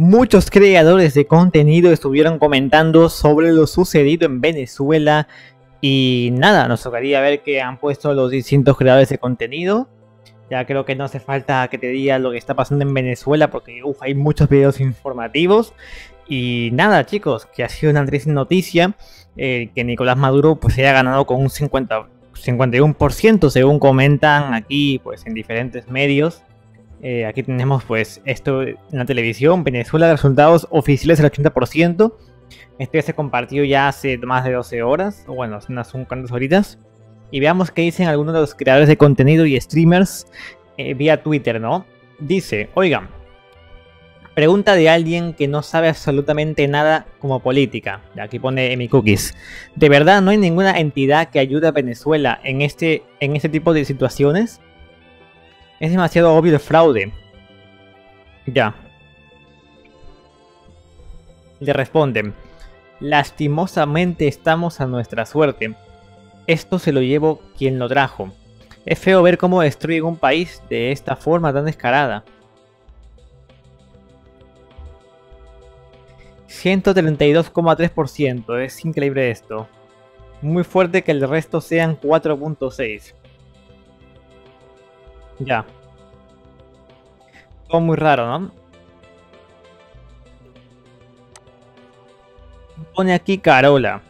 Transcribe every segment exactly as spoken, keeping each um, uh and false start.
Muchos creadores de contenido estuvieron comentando sobre lo sucedido en Venezuela y nada, nos tocaría ver qué han puesto los distintos creadores de contenido. Ya creo que no hace falta que te diga lo que está pasando en Venezuela porque uf, hay muchos videos informativos. Y nada, chicos, que ha sido una triste noticia eh, que Nicolás Maduro pues haya ganado con un cincuenta, cincuenta y uno por ciento según comentan aquí pues en diferentes medios. Eh, aquí tenemos pues esto en la televisión, Venezuela, resultados oficiales del ochenta por ciento. Esto ya se compartió ya hace más de doce horas, o bueno, unas cuantas horitas. Y veamos qué dicen algunos de los creadores de contenido y streamers eh, vía Twitter, ¿no? Dice, oigan, pregunta de alguien que no sabe absolutamente nada como política. Aquí pone mi cookies. ¿De verdad no hay ninguna entidad que ayude a Venezuela en este, en este tipo de situaciones? Es demasiado obvio el fraude. Ya. Le responden. Lastimosamente estamos a nuestra suerte. Esto se lo llevó quien lo trajo. Es feo ver cómo destruyen un país de esta forma tan descarada. ciento treinta y dos coma tres por ciento. Es increíble esto. Muy fuerte que el resto sean cuatro punto seis. Ya. Todo muy raro, ¿no? Pone aquí Carola.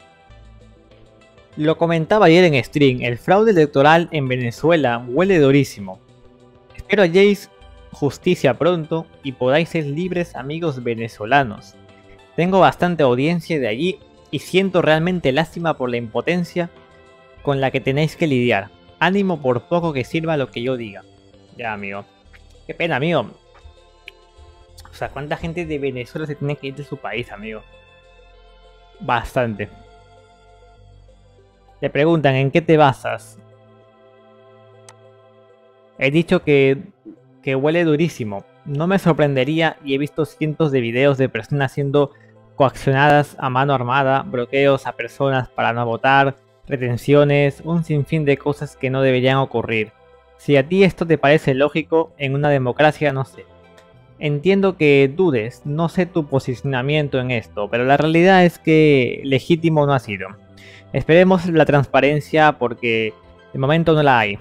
Lo comentaba ayer en stream, el fraude electoral en Venezuela huele durísimo. Espero halléis justicia pronto y podáis ser libres amigos venezolanos. Tengo bastante audiencia de allí y siento realmente lástima por la impotencia con la que tenéis que lidiar. Ánimo por poco que sirva lo que yo diga. Ya, amigo. Qué pena, amigo. O sea, ¿cuánta gente de Venezuela se tiene que ir de su país, amigo? Bastante. Le preguntan, ¿en qué te basas? He dicho que, que huele durísimo. No me sorprendería y he visto cientos de videos de personas siendo coaccionadas a mano armada, bloqueos a personas para no votar, retenciones, un sinfín de cosas que no deberían ocurrir. Si a ti esto te parece lógico, en una democracia no sé. Entiendo que dudes, no sé tu posicionamiento en esto, pero la realidad es que legítimo no ha sido. Esperemos la transparencia porque de momento no la hay.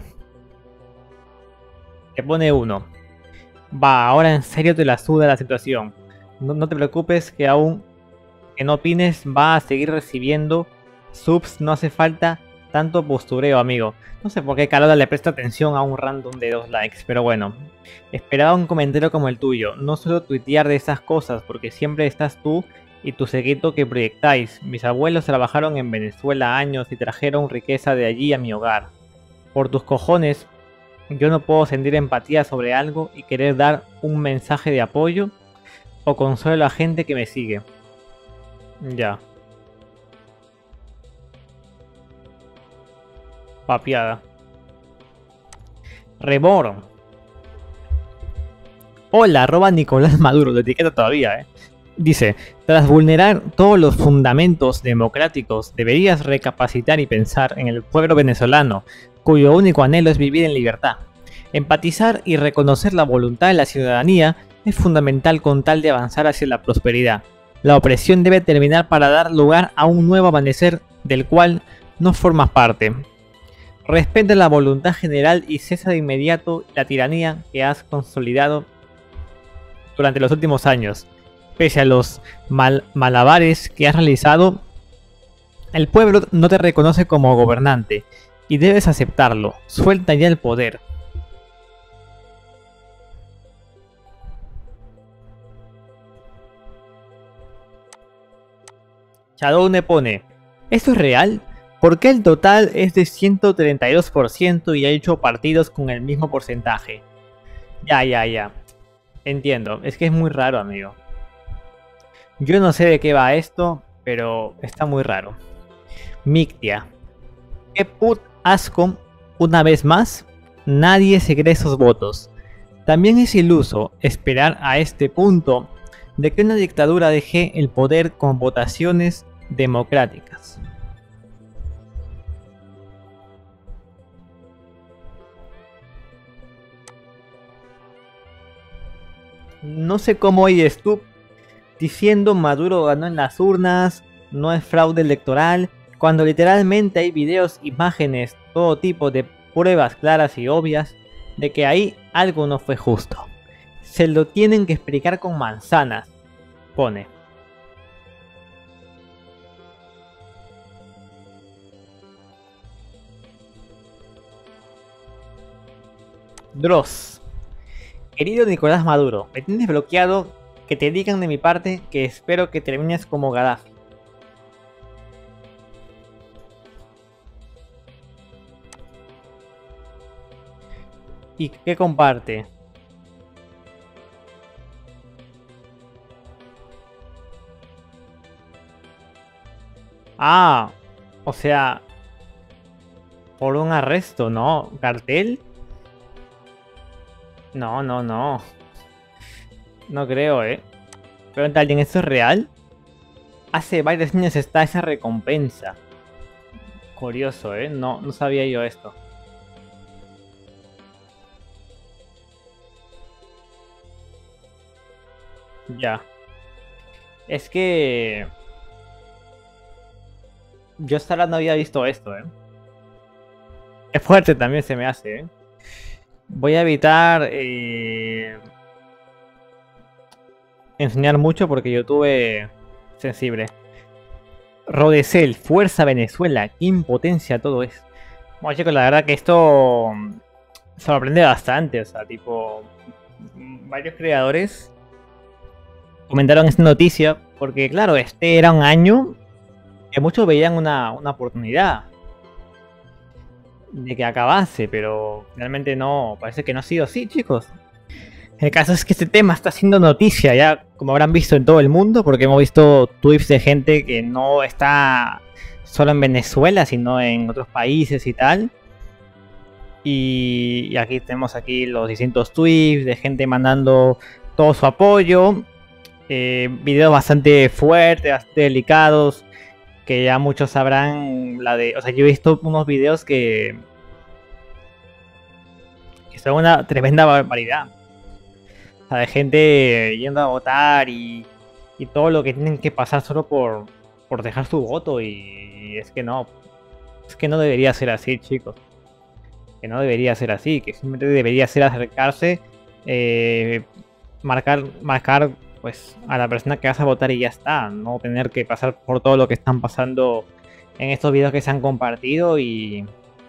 Te pone uno. Va, ahora en serio te la suda la situación. No, no te preocupes que aún que no opines va a seguir recibiendo subs, no hace falta tanto postureo, amigo. No sé por qué Carola le presta atención a un random de dos likes, pero bueno. Esperaba un comentario como el tuyo. No suelo tuitear de esas cosas porque siempre estás tú y tu seguito que proyectáis. Mis abuelos trabajaron en Venezuela años y trajeron riqueza de allí a mi hogar. Por tus cojones, yo no puedo sentir empatía sobre algo y querer dar un mensaje de apoyo o consuelo a gente que me sigue. Ya. Papiada. Reborn. Hola, arroba Nicolás Maduro, lo etiqueta todavía, eh. Dice, tras vulnerar todos los fundamentos democráticos, deberías recapacitar y pensar en el pueblo venezolano, cuyo único anhelo es vivir en libertad. Empatizar y reconocer la voluntad de la ciudadanía es fundamental con tal de avanzar hacia la prosperidad. La opresión debe terminar para dar lugar a un nuevo amanecer del cual no formas parte. Respeta la voluntad general y cesa de inmediato la tiranía que has consolidado durante los últimos años. Pese a los mal malabares que has realizado, el pueblo no te reconoce como gobernante y debes aceptarlo. Suelta ya el poder. Shadowne pone, ¿esto es real? ¿Por qué el total es de ciento treinta y dos por ciento y ha hecho partidos con el mismo porcentaje? Ya, ya, ya. Entiendo, es que es muy raro, amigo. Yo no sé de qué va esto, pero está muy raro. Mictia. ¿Qué put asco? Una vez más, nadie se cree esos votos. También es iluso esperar a este punto de que una dictadura deje el poder con votaciones democráticas. No sé cómo hoy estuvo diciendo Maduro ganó en las urnas, no es fraude electoral, cuando literalmente hay videos, imágenes, todo tipo de pruebas claras y obvias de que ahí algo no fue justo. Se lo tienen que explicar con manzanas, pone. Dross. Querido Nicolás Maduro, me tienes bloqueado, que te digan de mi parte que espero que termines como Gaddafi. ¿Y qué comparte? Ah, o sea, por un arresto, ¿no? ¿Cartel? No, no, no. No creo, ¿eh? Pregunta a alguien, ¿esto es real? Hace varios años está esa recompensa. Curioso, ¿eh? No, no sabía yo esto. Ya. Es que... Yo hasta ahora no había visto esto, ¿eh? Es fuerte también se me hace, ¿eh? Voy a evitar... Eh... enseñar mucho porque YouTube sensible. Rodecel, Fuerza Venezuela, qué impotencia todo es. Bueno chicos, la verdad que esto sorprende bastante, o sea, tipo, varios creadores comentaron esta noticia porque claro, este era un año que muchos veían una, una oportunidad de que acabase, pero realmente no, parece que no ha sido así, chicos. El caso es que este tema está siendo noticia ya, como habrán visto en todo el mundo, porque hemos visto tweets de gente que no está solo en Venezuela, sino en otros países y tal. Y, y aquí tenemos aquí los distintos tweets de gente mandando todo su apoyo. Eh, videos bastante fuertes, bastante delicados, que ya muchos sabrán la de... O sea, yo he visto unos videos que... que son una tremenda barbaridad. O sea, de gente yendo a votar y, y todo lo que tienen que pasar solo por, por dejar su voto. Y es que no, es que no debería ser así, chicos. Que no debería ser así, que simplemente debería ser acercarse, eh, marcar, marcar pues a la persona que vas a votar y ya está. No tener que pasar por todo lo que están pasando en estos videos que se han compartido y...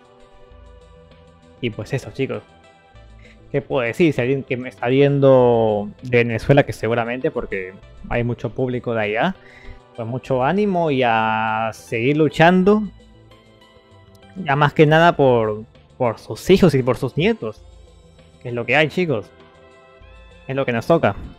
Y pues eso, chicos. ¿Qué puedo decir? Si alguien que me está viendo de Venezuela, que seguramente, porque hay mucho público de allá, pues mucho ánimo y a seguir luchando. Ya más que nada por, por sus hijos y por sus nietos. Que es lo que hay, chicos. Es lo que nos toca.